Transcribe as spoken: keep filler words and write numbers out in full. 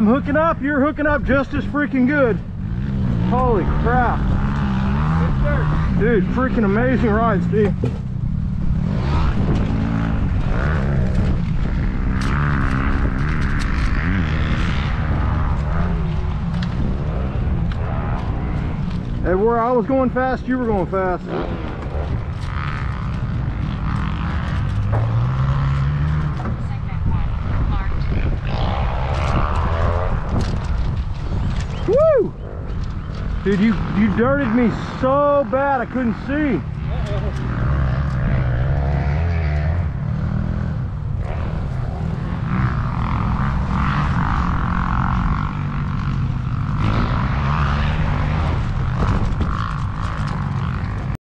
hooking up, you're hooking up just as freaking good. Holy crap. Dude, freaking amazing ride, Steve. And where I was going fast, you were going fast. Dude, you, you dirted me so bad I couldn't see.